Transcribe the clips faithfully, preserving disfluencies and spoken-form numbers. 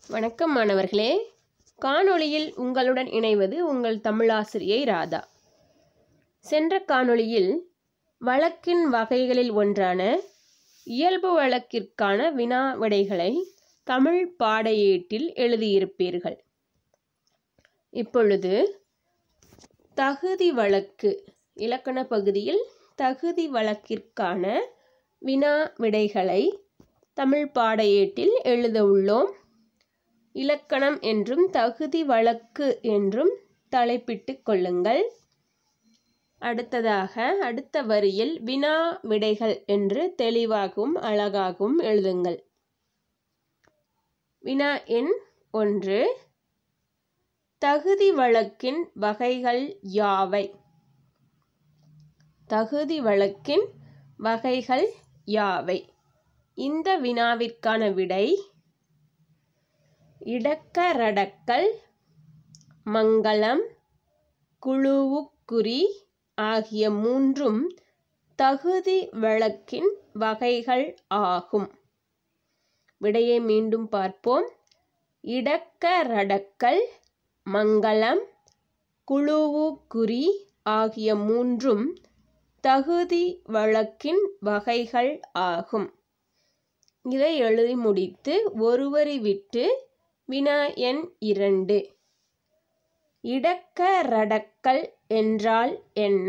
வணக்கம் மாணவர்களே. காணொளியில் உங்களுடன் இணைவது உங்கள் தமிழாசிரியை ராதா. சென்ற காணொளியில் வழக்கின் வகைகளில் ஒன்றான இயல்பு வழக்கிற்கான வினா விடைகளை தமிழ் பாடையேட்டில் எழுதியிருப்பீர்கள். இப்பொழுது தகுதி வழக்கு இலக்கண பகுதியில் தகுதி வழக்கிற்கான வினா விடைகளை தமிழ் பாடையேட்டில் எழுத உள்ளோம். இலக்கணம் என்றும் தகுதி வழக்கு என்றும் தலைப்பிட்டு கொள்ளுங்கள். அடுத்ததாக அடுத்த வரியில் வினா விடைகள் என்று தெளிவாகவும் அழகாகவும் எழுதுங்கள். வினா எண் ஒன்று. தகுதி வழக்கின் வகைகள் யாவை? தகுதி வழக்கின் வகைகள் யாவை? இந்த வினாவிற்கான விடை இடக்கரடக்கல், மங்களம், குழுவுக்குறி ஆகிய மூன்றும் தகுதி வழக்கின் வகைகள் ஆகும். விடையை மீண்டும் பார்ப்போம். இடக்கரடக்கல், மங்களம், குழுவுக்குறி ஆகிய மூன்றும் தகுதி வழக்கின் வகைகள் ஆகும். இதை எழுதி முடித்து ஒரு வரி விட்டு வினா எண் இரண்டு. இடக்கரடக்கல் என்றால் என்ன?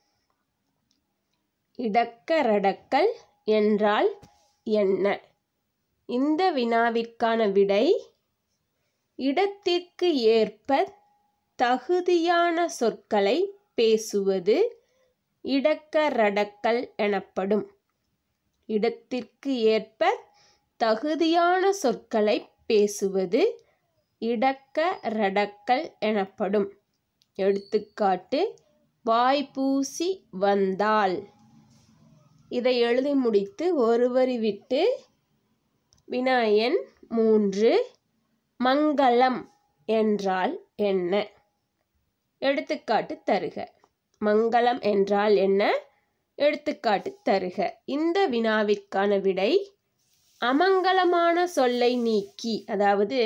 இடக்கரடக்கல் என்றால் என்ன? இந்த வினாவிற்கான விடை இடத்திற்கு ஏற்ப தகுதியான சொற்களை பேசுவது இடக்கரடக்கல் எனப்படும். இடத்திற்கு ஏற்ப தகுதியான சொற்களை பேசுவது இடக்கரடக்கல் எனப்படும். எடுத்துக்காட்டு வாய்ப்பூசி வந்தாள். இதை எழுதி முடித்து ஒரு வரி விட்டு வினா எண் மூன்று. மங்களம் என்றால் என்ன? எடுத்துக்காட்டு தருக. மங்களம் என்றால் என்ன? எடுத்துக்காட்டு தருக. இந்த வினாவிற்கான விடை அமங்கலமான சொல்லை நீக்கி, அதாவது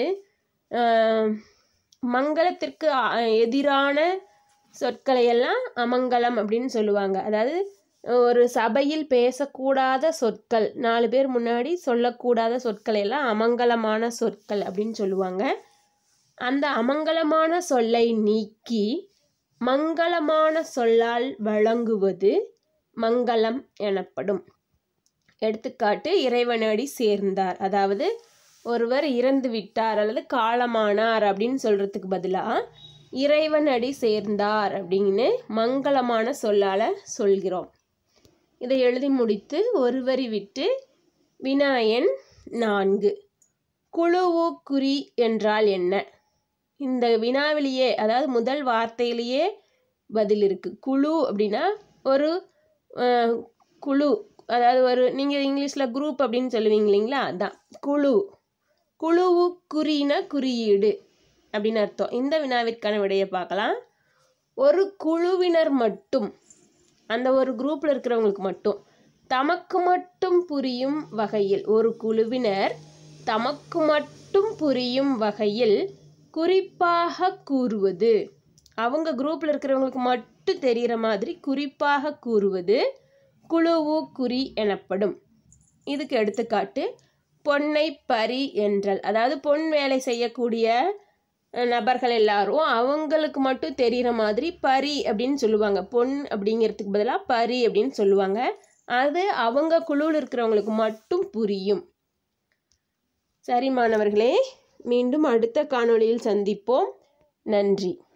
மங்களத்திற்கு எதிரான சொற்களை எல்லாம் அமங்கலம் அப்படின்னு சொல்லுவாங்க. அதாவது ஒரு சபையில் பேசக்கூடாத சொற்கள், நாலு பேர் முன்னாடி சொல்லக்கூடாத சொற்களை எல்லாம் அமங்கலமான சொற்கள் அப்படின்னு சொல்லுவாங்க. அந்த அமங்கலமான சொல்லை நீக்கி மங்களமான சொல்லால் வழங்குவது மங்களம் எனப்படும். எடுத்துக்காட்டு இறைவனடி சேர்ந்தார். அதாவது ஒருவர் இறந்து விட்டார் அல்லது காலமானார் அப்படின்னு சொல்றதுக்கு பதிலாக இறைவனடி சேர்ந்தார் அப்படின்னு மங்களமான சொல்லால சொல்கிறோம். இதை எழுதி முடித்து ஒரு வரி விட்டு வினா எண் நான்கு. குழுவுக்குறி என்றால் என்ன? இந்த வினாவிலேயே, அதாவது முதல் வார்த்தையிலேயே பதில் இருக்கு. குழு அப்படின்னா ஒரு குழு, அதாவது ஒரு நீங்கள் இங்கிலீஷில் குரூப் அப்படின்னு சொல்லுவீங்க இல்லைங்களா, அதான் குழு. குழுவுக்குறின குறியீடு அப்படின்னு அர்த்தம். இந்த வினாவிற்கான விடையை பார்க்கலாம். ஒரு குழுவினர் மட்டும், அந்த ஒரு குரூப்பில் இருக்கிறவங்களுக்கு மட்டும் தமக்கு மட்டும் புரியும் வகையில், ஒரு குழுவினர் தமக்கு மட்டும் புரியும் வகையில் குறிப்பாக கூறுவது, அவங்க குரூப்பில் இருக்கிறவங்களுக்கு மட்டும் தெரிகிற மாதிரி குறிப்பாக கூறுவது குழுவுக்குறி எனப்படும். இதுக்கு எடுத்துக்காட்டு பொன்னை பறி என்றல். அதாவது பொன் வேலை செய்யக்கூடிய நபர்கள் எல்லாரும் அவங்களுக்கு மட்டும் தெரிகிற மாதிரி பரி அப்படின்னு சொல்லுவாங்க. பொன் அப்படிங்கிறதுக்கு பதிலாக பரி அப்படின்னு சொல்லுவாங்க. அது அவங்க குழுவில் இருக்கிறவங்களுக்கு மட்டும் புரியும். சரி மாணவர்களே, மீண்டும் அடுத்த காணொளியில் சந்திப்போம். நன்றி.